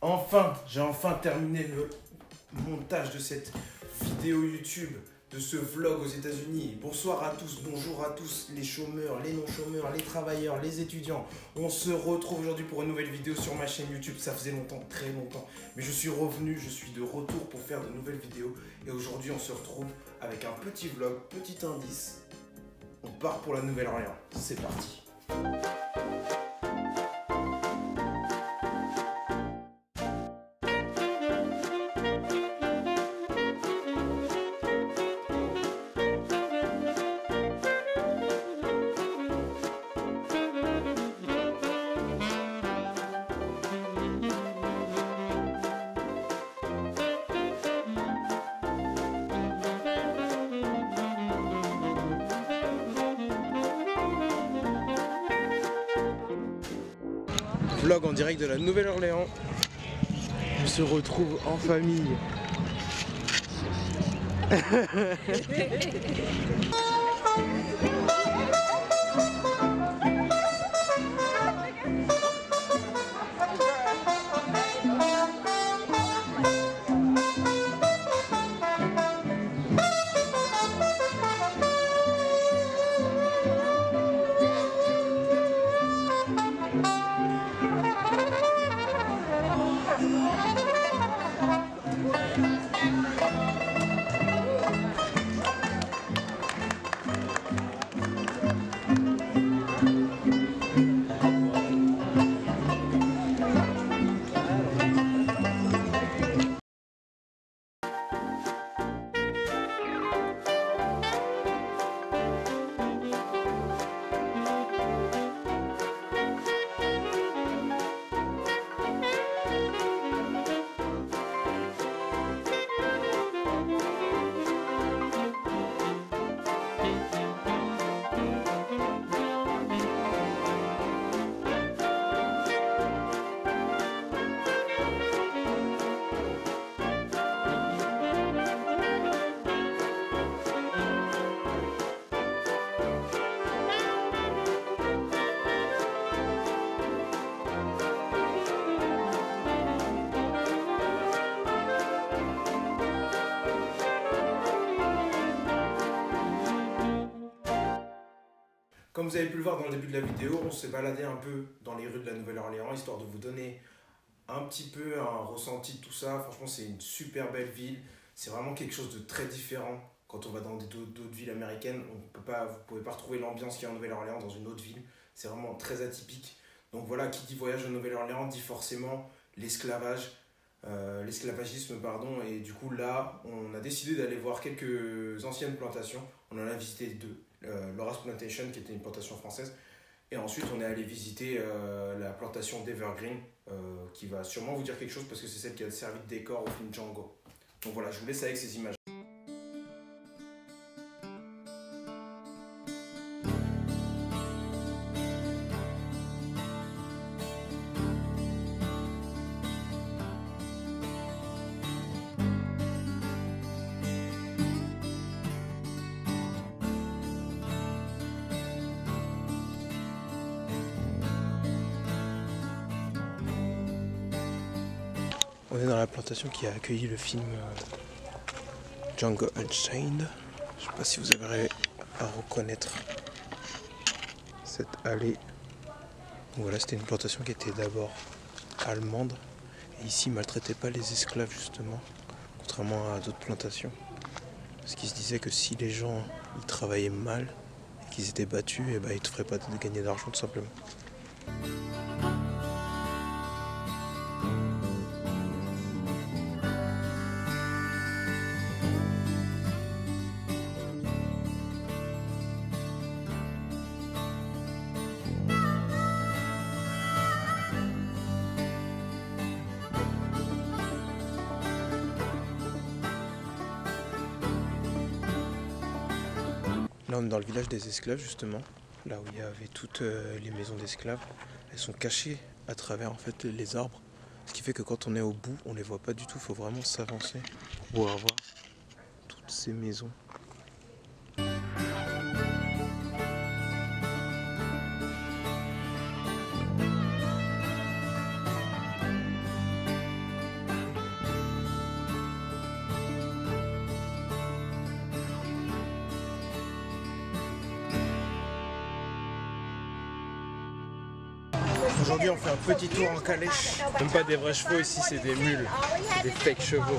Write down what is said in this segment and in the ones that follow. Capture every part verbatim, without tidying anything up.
Enfin, j'ai enfin terminé le montage de cette vidéo YouTube, de ce vlog aux États-Unis. Bonsoir à tous, bonjour à tous, les chômeurs, les non-chômeurs, les travailleurs, les étudiants. On se retrouve aujourd'hui pour une nouvelle vidéo sur ma chaîne YouTube. Ça faisait longtemps, très longtemps, mais je suis revenu, je suis de retour pour faire de nouvelles vidéos. Et aujourd'hui, on se retrouve avec un petit vlog, petit indice. On part pour la Nouvelle-Orléans. C'est parti. Vlog en direct de la Nouvelle-Orléans. On se retrouve en famille. Comme vous avez pu le voir dans le début de la vidéo, on s'est baladé un peu dans les rues de la Nouvelle-Orléans, histoire de vous donner un petit peu un ressenti de tout ça. Franchement, c'est une super belle ville. C'est vraiment quelque chose de très différent. Quand on va dans d'autres villes américaines, on peut pas, vous ne pouvez pas retrouver l'ambiance qu'il y a en Nouvelle-Orléans dans une autre ville. C'est vraiment très atypique. Donc voilà, qui dit voyage en Nouvelle-Orléans dit forcément l'esclavage, euh, l'esclavagisme, pardon. Et du coup, là, on a décidé d'aller voir quelques anciennes plantations. On en a visité deux. Euh, Laura's Plantation, qui était une plantation française, et ensuite on est allé visiter euh, la plantation d'Evergreen, euh, qui va sûrement vous dire quelque chose parce que c'est celle qui a servi de décor au film Django. Donc voilà, je vous laisse avec ces images. On est dans la plantation qui a accueilli le film Django Unchained. Je ne sais pas si vous avez à reconnaître cette allée. Donc voilà, c'était une plantation qui était d'abord allemande. Et ici, ils ne maltraitaient pas les esclaves justement, contrairement à d'autres plantations. Parce qu'ils se disaient que si les gens ils travaillaient mal et qu'ils étaient battus, et ben, ils ne te feraient pas de gagner d'argent tout simplement. Là on est dans le village des esclaves justement, là où il y avait toutes euh, les maisons d'esclaves. Elles sont cachées à travers en fait les arbres, ce qui fait que quand on est au bout, on les voit pas du tout. Il faut vraiment s'avancer pour pouvoir voir toutes ces maisons. Aujourd'hui, on fait un petit tour en calèche. Même pas des vrais chevaux ici, c'est des mules, des fake chevaux.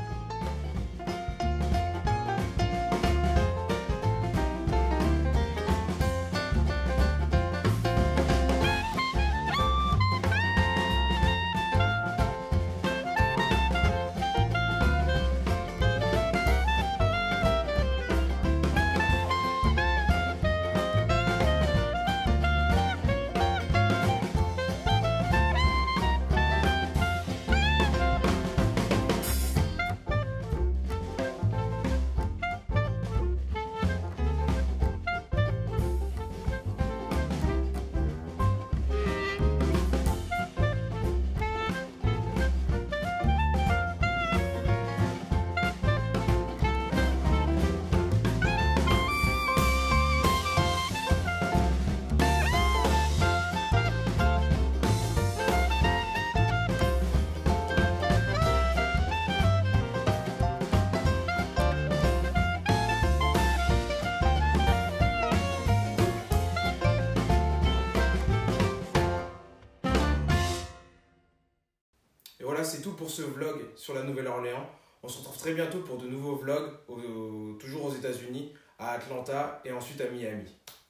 Et voilà, c'est tout pour ce vlog sur la Nouvelle-Orléans. On se retrouve très bientôt pour de nouveaux vlogs, au, toujours aux États-Unis, à Atlanta et ensuite à Miami.